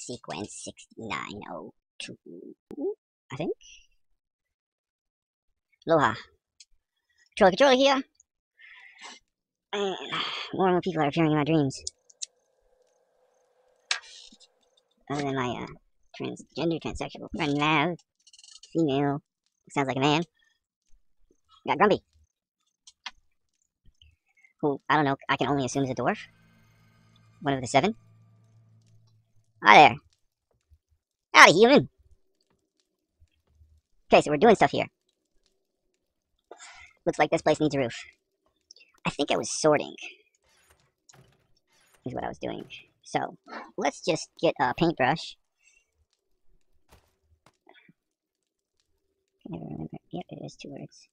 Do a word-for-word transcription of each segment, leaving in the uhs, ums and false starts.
sequence sixty-nine oh two, I think. Aloha. Controller, controller here. And more and more people are appearing in my dreams. Other than my uh, transgender, transsexual friend Nav, female, sounds like a man. Got Grumpy, who, I don't know, I can only assume is a dwarf. One of the seven. Hi there. Howdy, human. Okay, so we're doing stuff here. Looks like this place needs a roof. I think I was sorting, is what I was doing. So, let's just get a paintbrush. I never remember. Yep, it is two words.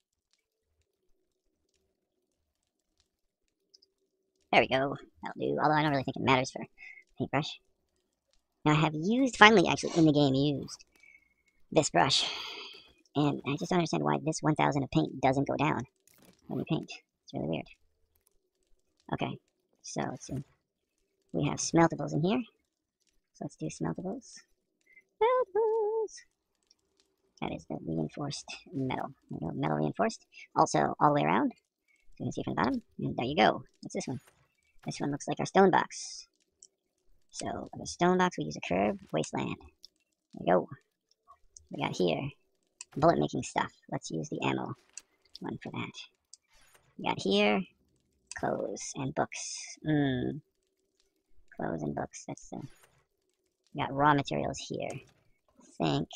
There we go. That'll do. Although I don't really think it matters for paintbrush. Now I have used, finally actually in the game, used this brush. And I just don't understand why this one thousand of paint doesn't go down when you paint. It's really weird. Okay, so let's see. We have smeltables in here. So let's do smeltables. Smeltables! That is the reinforced metal. There we go, metal reinforced. Also, all the way around. So you can see from the bottom. And there you go. What's this one? This one looks like our stone box. So, for the stone box, we use a curve wasteland. There we go. We got here bullet making stuff. Let's use the ammo one for that. We got here clothes and books. Mmm. Clothes and books. That's the. We got raw materials here. I think.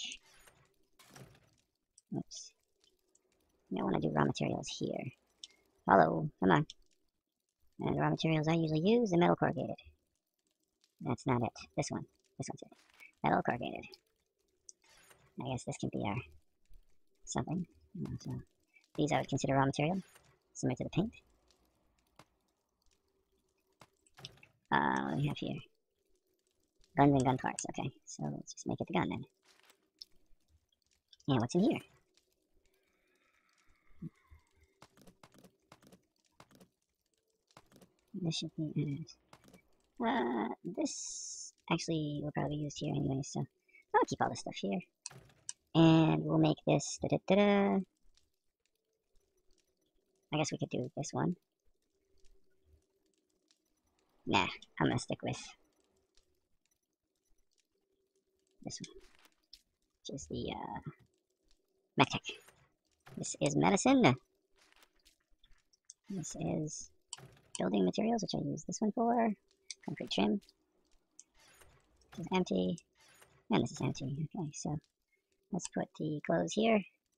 Oops. I want to do raw materials here. Follow. Come on. And the raw materials I usually use, the metal corrugated. That's not it. This one. This one's it. Metal corrugated. I guess this can be our something. So these I would consider raw material, similar to the paint. Uh, what do we have here? Guns and gun parts. Okay, so let's just make it the gun then. And what's in here? This should be. Uh, this actually will probably be used here anyway, so I'll keep all this stuff here. And we'll make this. Da -da -da -da. I guess we could do this one. Nah, I'm gonna stick with this one, which is the uh, MechTech. This is medicine. This is building materials, which I use this one for. Concrete trim. This is empty. And this is empty. Okay, so let's put the clothes here.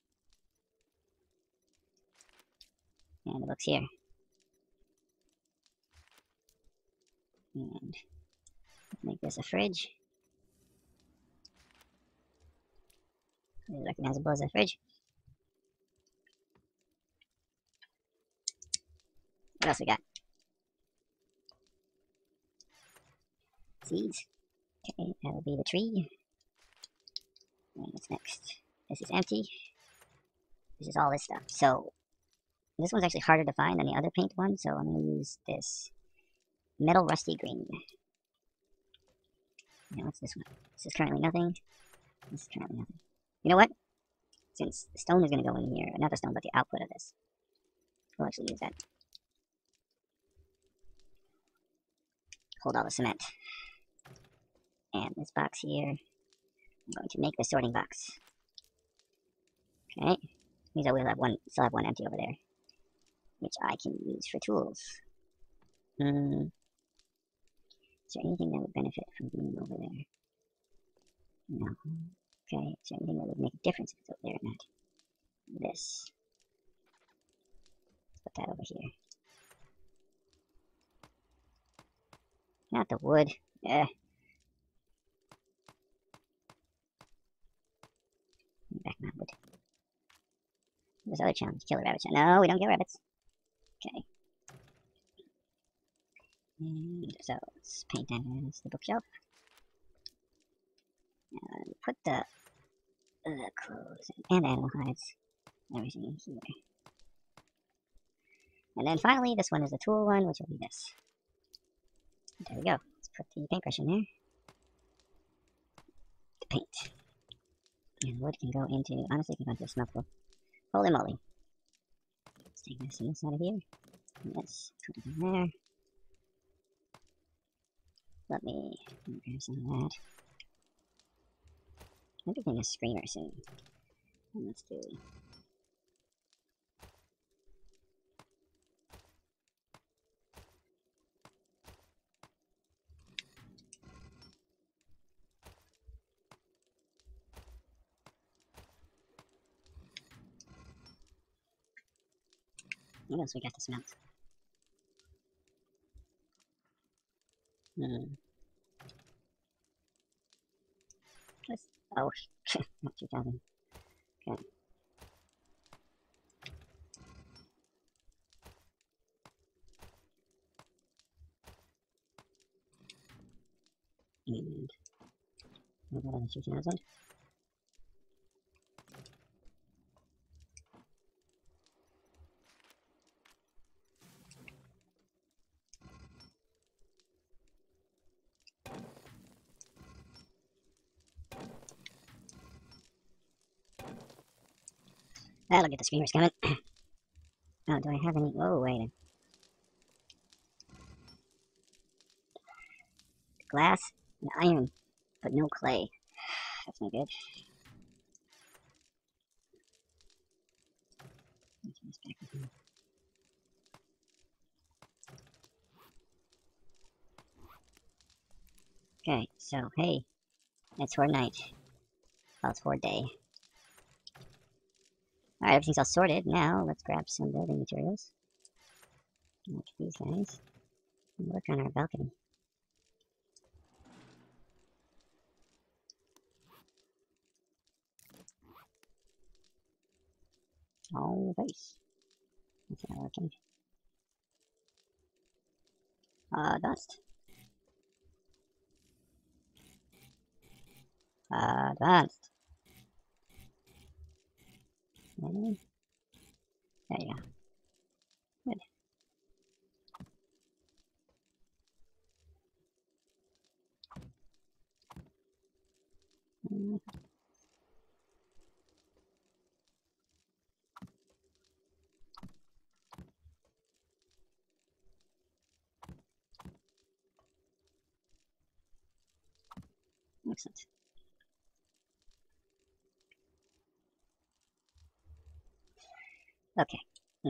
And the books here. And let's make this a fridge. It's recognizable as a fridge. What else we got? Seeds. Okay, that'll be the tree. And what's next? This is empty. This is all this stuff. So, this one's actually harder to find than the other paint one, so I'm going to use this metal rusty green. Now, what's this one? This is currently nothing. This is currently nothing. You know what? Since the stone is going to go in here, not the stone, but the output of this, we'll actually use that. Hold all the cement. And this box here, I'm going to make the sorting box. Okay, means I will have one, still have one empty over there, which I can use for tools. Hmm. Is there anything that would benefit from being over there? No. Okay, is there anything that would make a difference if it's over there or not? This. Let's put that over here. Not the wood. Eh. Back my wood. This other challenge, kill a rabbit. No, we don't kill rabbits. Okay. And so let's paint as the bookshelf. And put the uh, clothes and animal hides, everything in here. And then finally, this one is the tool one, which will be this. There we go. Let's put the paintbrush in there. And wood can go into, honestly, can go into a smeltable. Holy moly. Let's take this and this out of here. And this, put it in there. Let me, let me grab some of that. Everything is screamer soon. And let's do. What else we got to smelt? Hmm. Let's, oh, not two thousand. Okay. And we'll go to two thousand. That'll get the screamers coming. Oh, do I have any? Oh, wait. Glass and iron, but no clay. That's no good. Okay, so hey, it's for night. Well, it's for day. Alright, everything's all sorted. Now, let's grab some building materials. Like these guys. And work on our balcony. Oh, base. That's not working. Uh, dust. Uh, dust. Maybe? There you go. Good. Mm. Excellent. Okay. Yeah.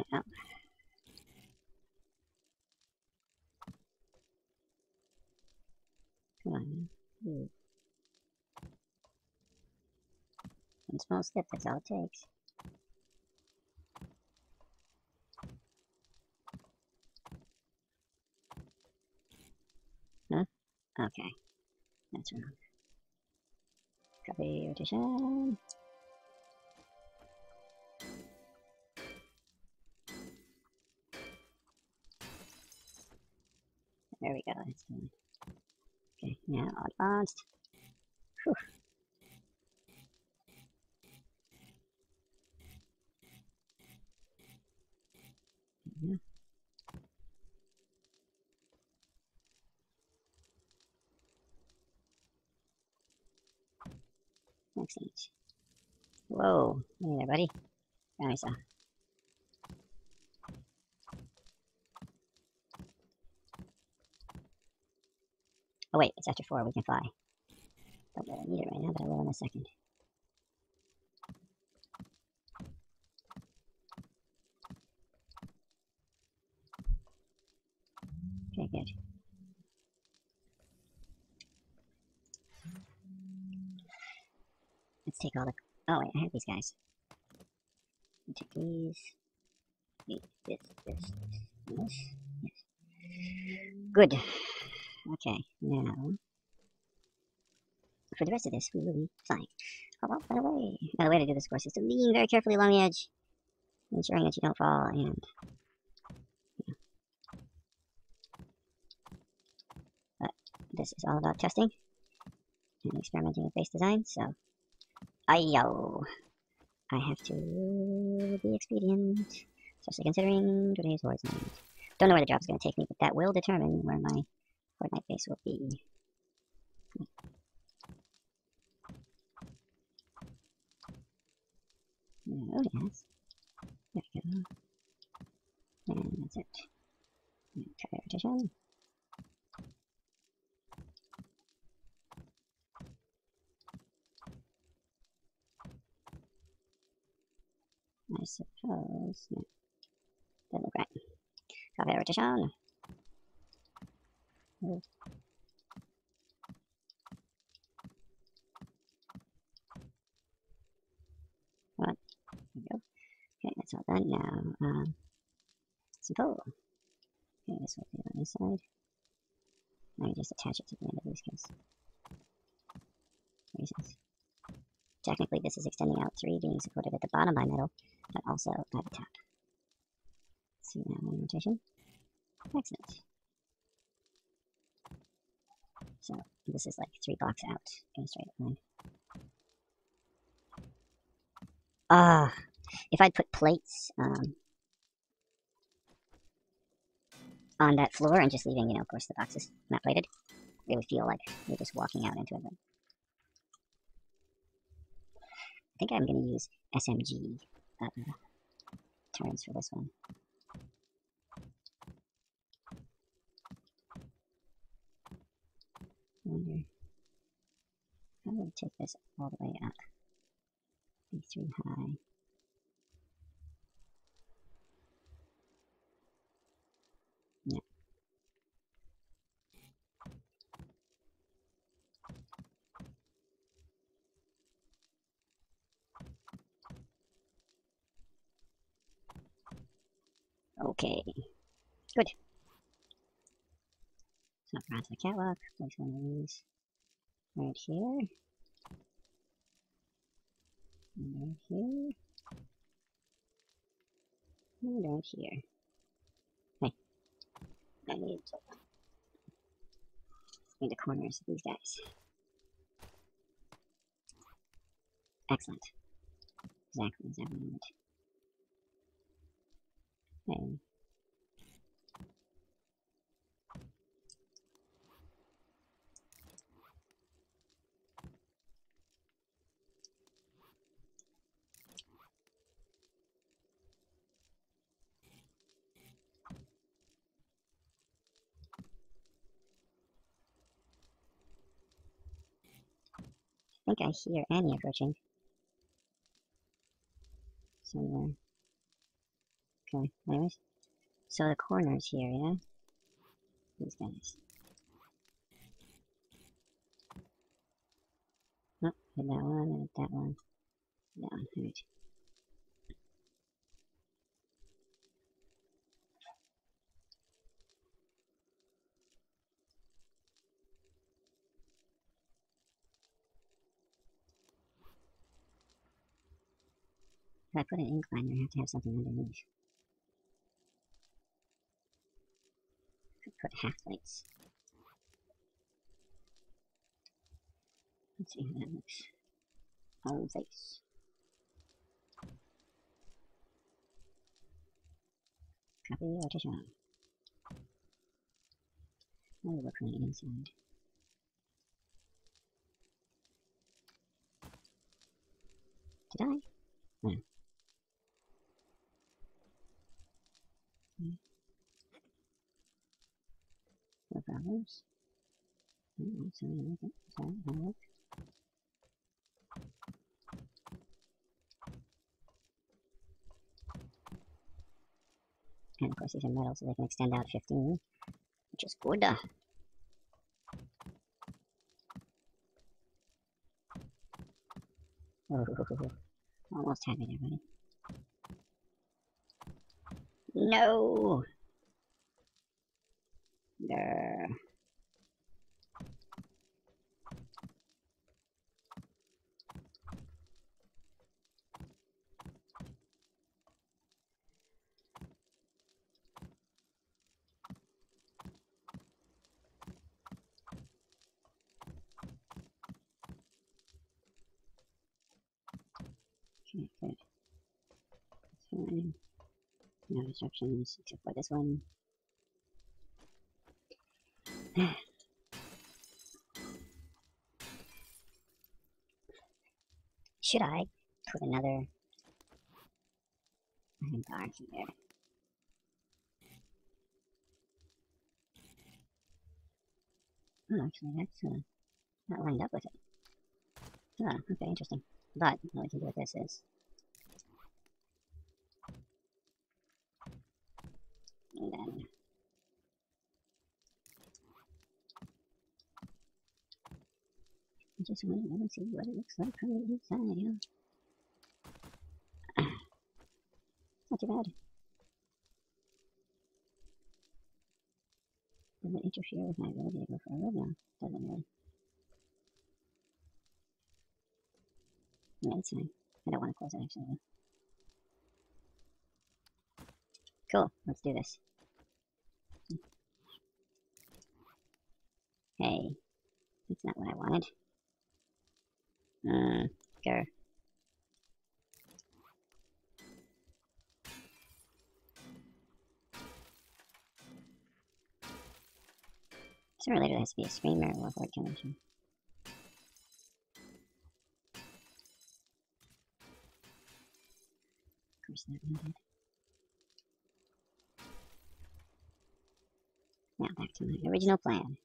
Come on. Ooh. One small step, that's all it takes. Huh? Okay. That's wrong. Copy rotation. There we go. That's fine. Okay, now advanced. Whew. Yeah. Excellent. Whoa. Hey there, buddy. Nice. Uh, oh, wait. It's after four. We can fly. Don't really need it right now, but I will in a second. Okay, good. Let's take all the... Oh, wait. I have these guys. I'll take these. These, this, this, this, and this. Yes. Good. Okay, now... For the rest of this, we will be flying. Hop up and away. Now, the way to do this, of course, is to lean very carefully along the edge, ensuring that you don't fall, and... Yeah. But this is all about testing and experimenting with base design, so... Ayo! I have to be expedient, especially considering today's Horde night. Don't know where the job is going to take me, but that will determine where my Horde night base will be. No, yes. There we go. And that's it. Tire rotation. I suppose. No. Doesn't look right. Tire rotation. Ooh. What? There we go. Okay, that's all done now. Um, some pole. Okay, this will be on this side. Now you just attach it to the end of these guys. Reasons. Technically, this is extending out three, being supported at the bottom by metal, but also at the top. Let's see now, one rotation. Excellent. So this is like three blocks out in a straight line. Ah, uh, if I'd put plates um, on that floor and just leaving, you know, of course, the boxes not plated, it would feel like you're just walking out into it. I think I'm going to use S M G uh, turns for this one. I wonder how do I take this all the way up? B three high. No. Okay. Good. So up onto the catwalk, place one of these right here. And right here. And right here. Hey. I need to need the corners of these guys. Excellent. Exactly, exactly what I wanted. Hey. I think I hear Annie approaching. Somewhere. Okay, anyways. So the corners here, yeah? These guys. Oh, hit that one, hit that one. That one, alright. If I put an incline, I have to have something underneath. Could put half lights. Let's see how that looks. Whole face. Copy rotation. Oh, look on the inside. Did I? No. Hmm. No problems. Oh, sorry, okay. Sorry, have a look. And of course these are metal, so they can extend out fifteen, which is good. Uh, oh, almost had me there, buddy. No! Grr. Okay, good. Fine. No instructions except for this one. Should I put another kind of dark here. Oh, actually, that's uh, not lined up with it. Oh, okay, interesting. But what we can do with this is... And then... I just want to see what it looks like from the inside, you know? Not too bad. Does it interfere with my ability to go forward? No, doesn't really. Yeah, it's fine. I don't want to close it actually. Cool, let's do this. Hey, that's not what I wanted. Uh, grr. Sooner or later there has to be a screamer or a horde connection. Of course that one did. Now back to my original plan.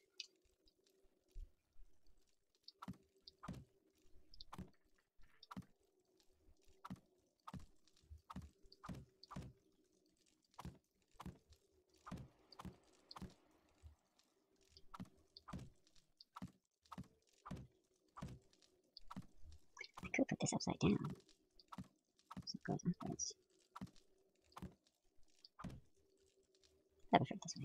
I could put this upside down, so it goes upwards. I prefer it this way.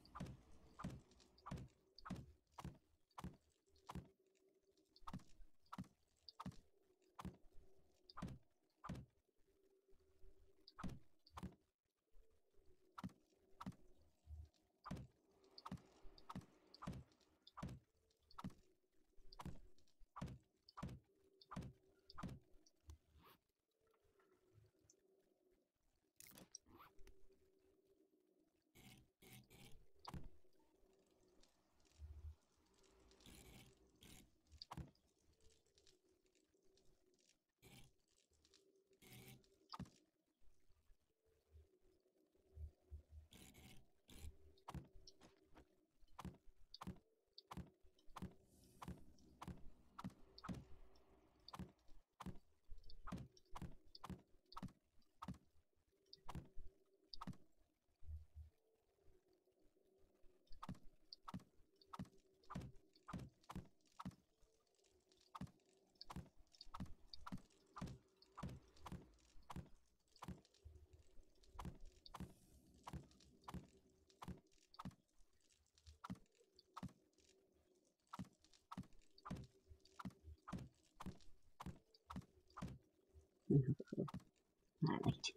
Mm-hmm. I like it.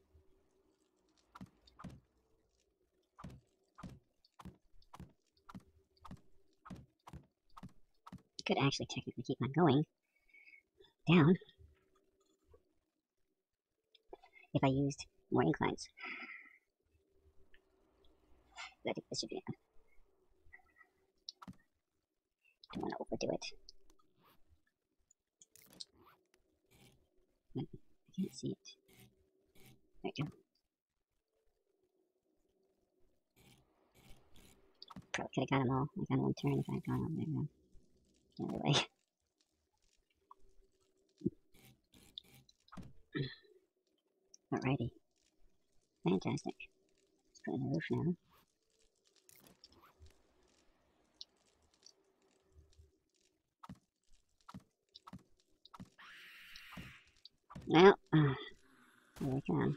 I could actually technically keep on going down if I used more inclines. But I think this should be enough. Don't want to overdo it. I can't see it. There we go. Probably could have got them all like on one turn if I had gone all the way around the other way. Alrighty. Fantastic. Let's put in the roof now. Well, uh, here we come.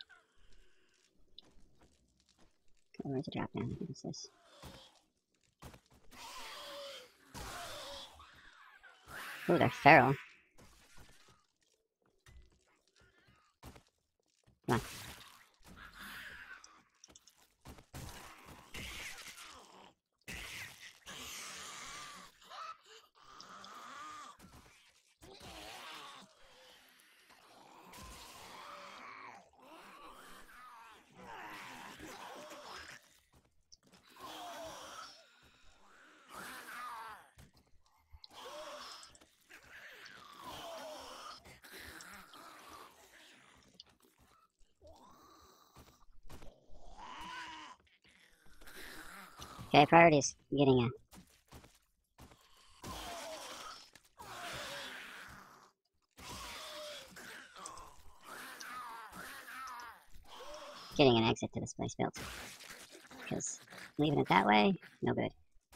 Okay, where's the drop down? I think it's this. Oh, they're feral. Come on. Okay, priorities. Getting a getting an exit to this place built. Because leaving it that way, no good.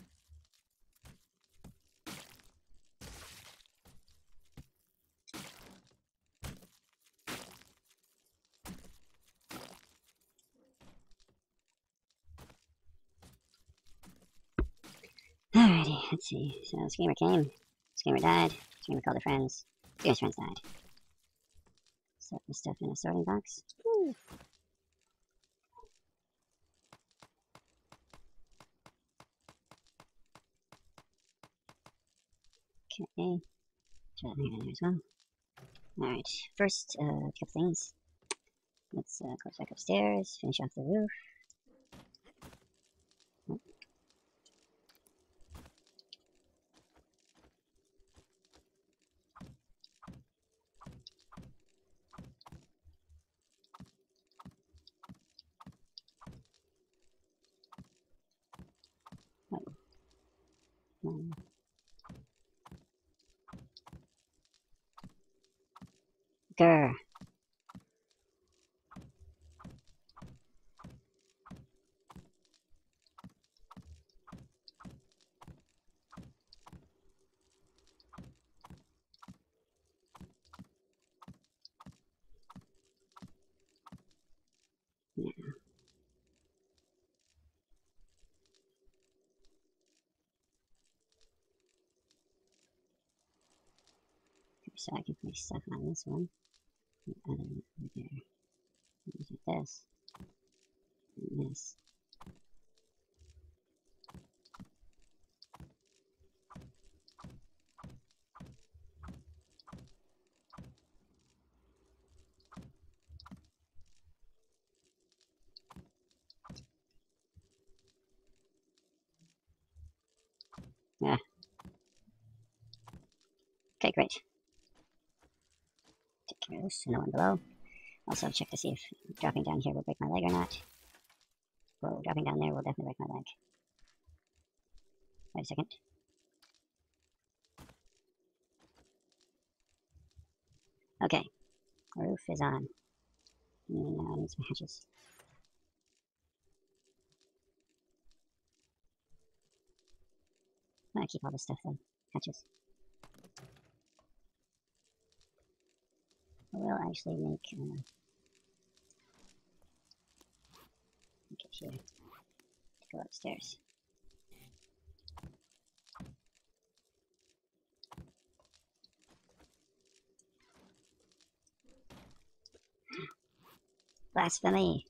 Alrighty, let's see. So Screamer came, Screamer died, Screamer called her friends, Screamer's friends died. Set the stuff in a sorting box. Woo. Okay, throw that in there as well. Alright, first, uh, a couple things. Let's uh, close back upstairs, finish off the roof. Oh. Um, grr. Yeah. So I can place stuff on this one, and the other one over there. Things like this, and this. Yeah. Okay, great. Take care of this, no one below. Also check to see if dropping down here will break my leg or not. Whoa, dropping down there will definitely break my leg. Wait a second. Okay, roof is on. And now I need some hatches. I'm gonna keep all this stuff though. Hatches. I will actually make, uh, make it here to go upstairs. Blasphemy!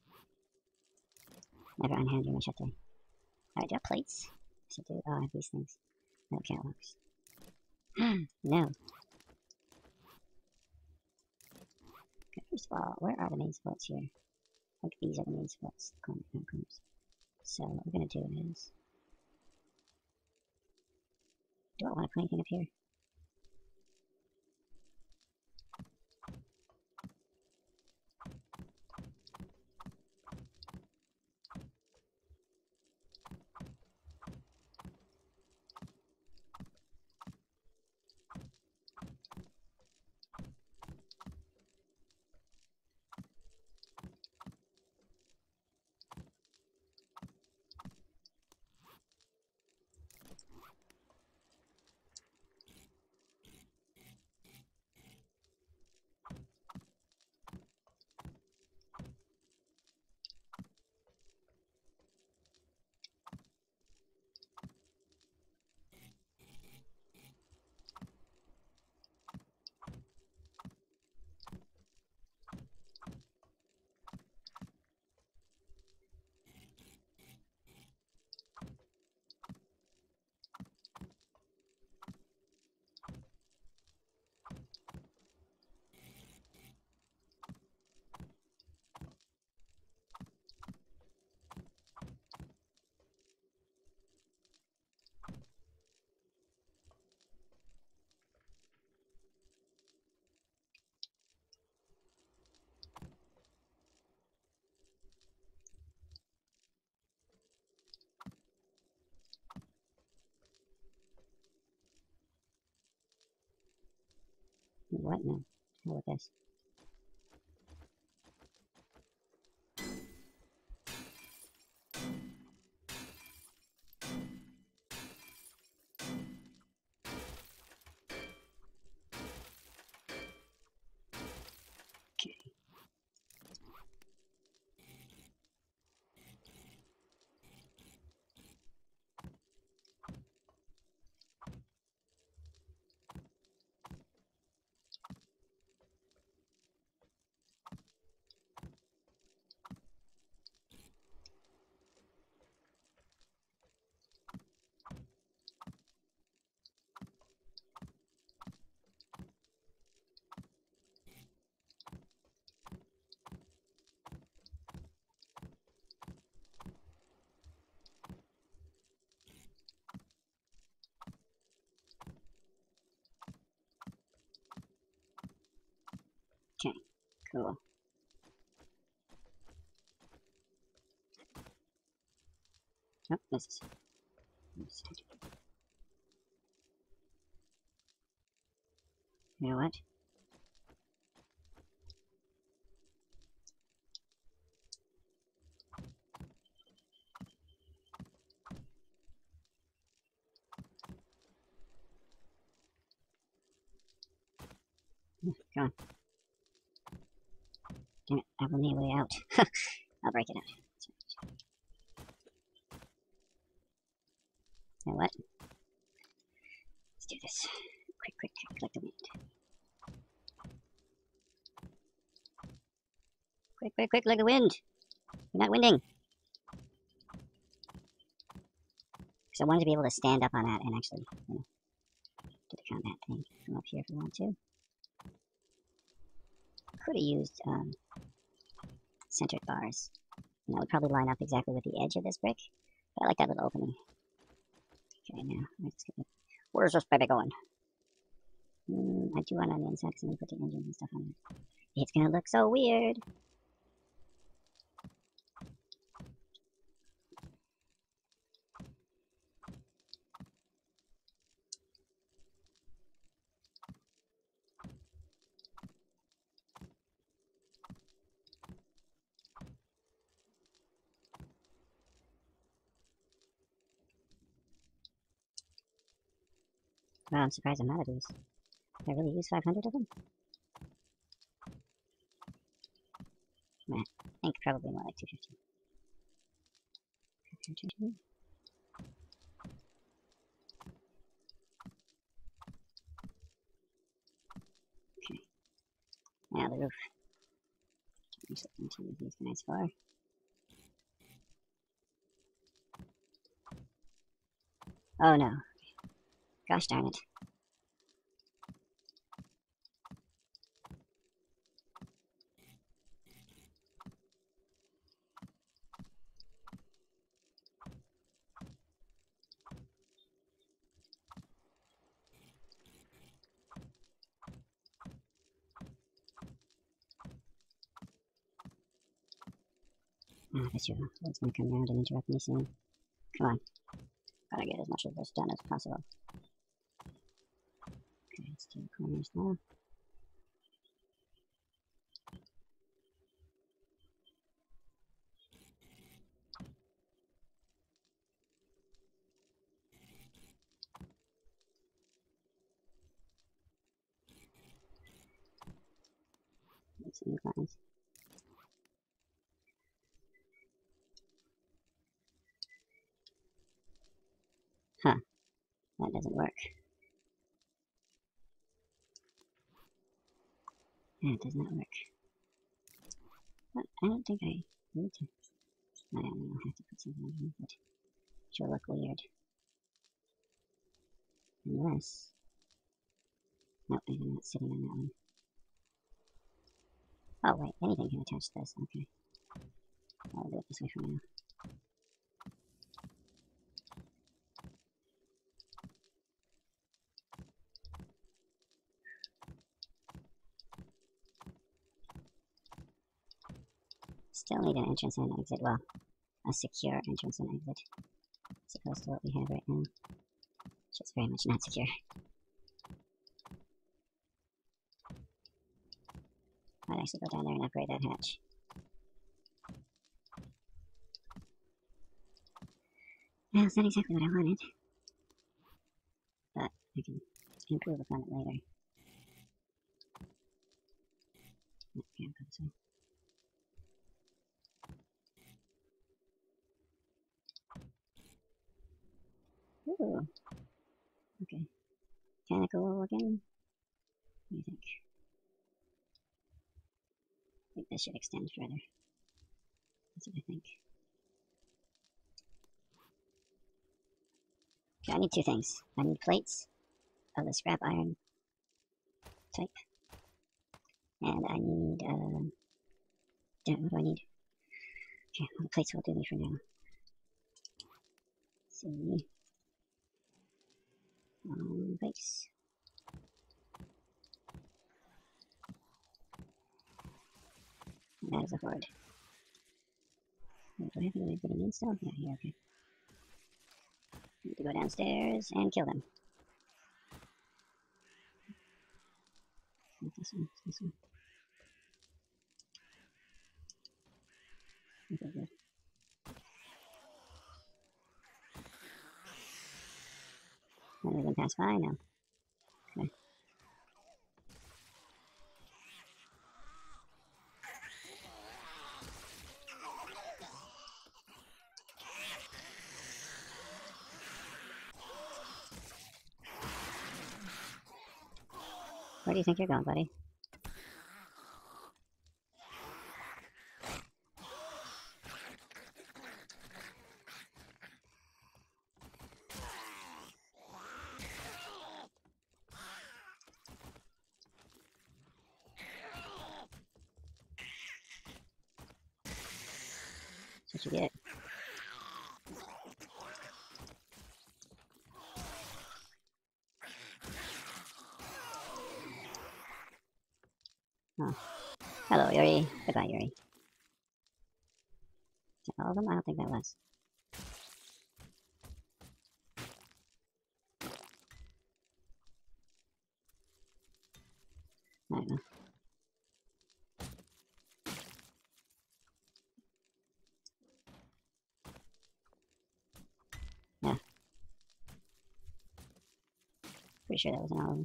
Never unhand your machete. Alright, do I have plates? Yes, I do. Oh, I have these things. No catwalks. No. Okay, first of all, where are the main spots here? I think these are the main spots. Corner, no corners. So what we're gonna do is, do I want to put anything up here? What? No. Hell with this. Okay. Okay, cool. Oh, this is... You know what? Come on. Damn it, I will need a way out. I'll break it out. You know what? Let's do this. Quick, quick, quick, collect the wind. Quick, quick, quick, collect the wind! You're not winding! Because I wanted to be able to stand up on that and actually, you know, do the combat thing. Come up here if I want to. Could have used um, centered bars. And that would probably line up exactly with the edge of this brick. But I like that little opening. Okay, now, let's get the... Where's this baby going? Mm, I do want it on the inside because I'm going to put the engines and stuff on it. It's going to look so weird. Wow, I'm surprised I'm out of these. Did I really use five hundred of them? Nah, I think probably more like two fifty. Okay. Now the roof. There's something to use these guys for. Oh no. Gosh darn it. Ah, this your it's gonna come around and interrupt me soon. Come on. Gotta get as much of this done as possible. Okay, let's do the corners now. Let's see the lines. Huh. That doesn't work. That does not work. But I don't think I need to. I don't know, I'll have to put something underneath it. She'll look weird. Unless... Nope, I'm not sitting on that one. Oh wait, anything can attach to this, okay. I'll do it this way for now. Still need an entrance and an exit. Well, a secure entrance and exit. As opposed to what we have right now. Which is very much not secure. might actually go down there and upgrade that hatch. Well, it's not exactly what I wanted, but I can improve upon it later. Okay, I'll go this way. Ooh. Okay. Kinda cool looking. What do you think? I think this should extend further. That's what I think. Okay, I need two things. I need plates of the scrap iron type. And I need, uh... damn, what do I need? Okay, well, the plates will do me for now. Let's see. Um, plates. That is a horde. Wait, do I have any way of getting in still? Yeah, here, okay. Need to go downstairs and kill them. Not this one, it's this one. Okay, good. Any of them pass by? No. Okay. Where do you think you're going, buddy? That's what you get. Oh. Hello, Yuri. Goodbye, Yuri. Is that all of them? I don't think that was. I don't know. Yeah. Pretty sure that wasn't all of them.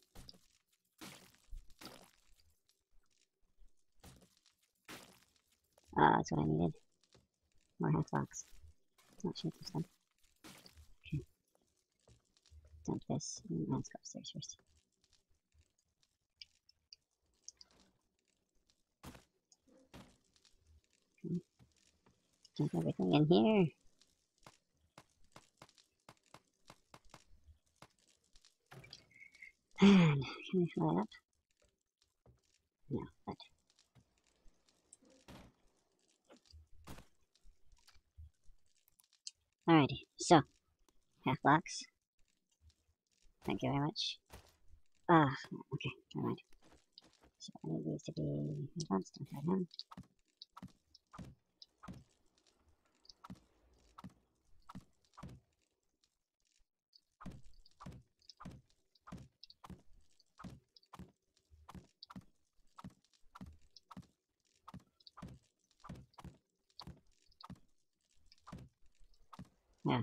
Ah, uh, that's what I needed. More half box. Not sure this stuff. Okay. Dump this. And let's go upstairs first. Okay. Dump everything in here. And can we fill it up? No, but alrighty, so half box. Thank you very much. Ah, okay, never mind. So I need these to be advanced right now. Yeah.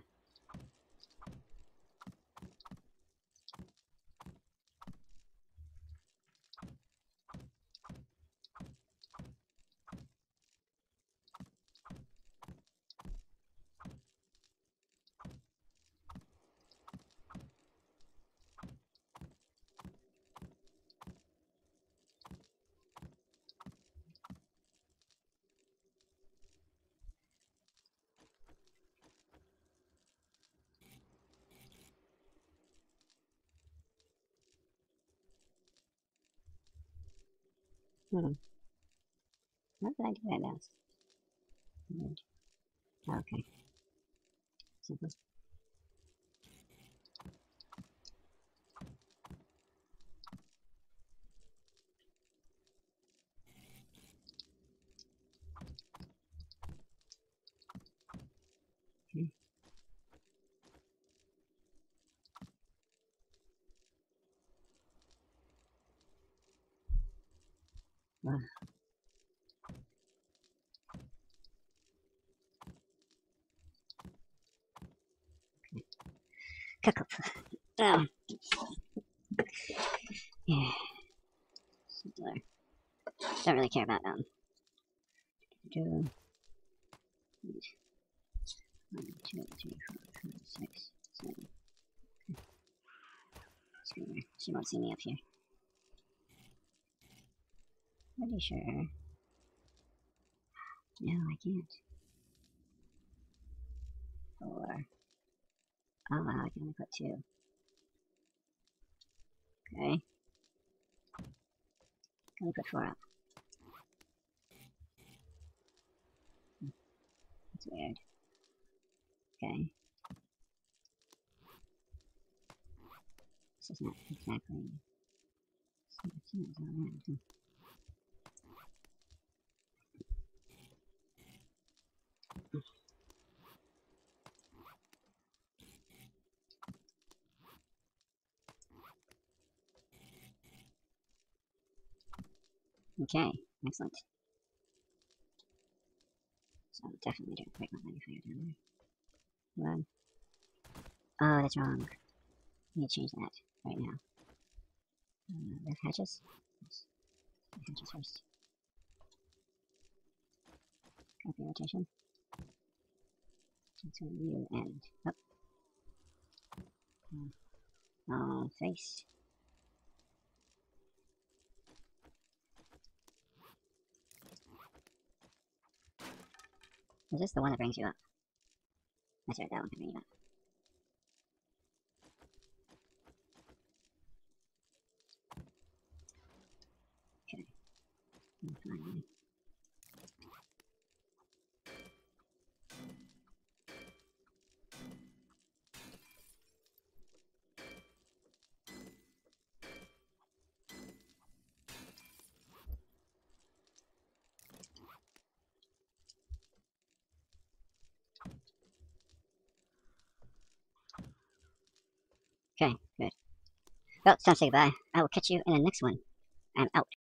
Hmm. How did I do that last? Weird. Okay. Simple. Okay. Wow. Cook up. Oh. Yeah. Simpler. Don't really care about um. Do one, two, three, four, five, six, seven. Screw her. She won't see me up here. Pretty sure. No, I can't. Four. Oh wow, I can only put two. Okay. Can only put four up. That's weird. Okay. This is not exactly. It's not all around, huh? Okay, excellent. So I'm definitely doing quick magnifier down there. Run. Oh, that's wrong. I need to change that right now. Uh, left hatches? Yes. Left hatches first. Copy rotation. Cancel view and up. Uh, uh, face. Is this the one that brings you up? That's right, that one can bring you up. Okay. And finally. Okay, good. Well, it's time to say goodbye. I will catch you in the next one. I'm out.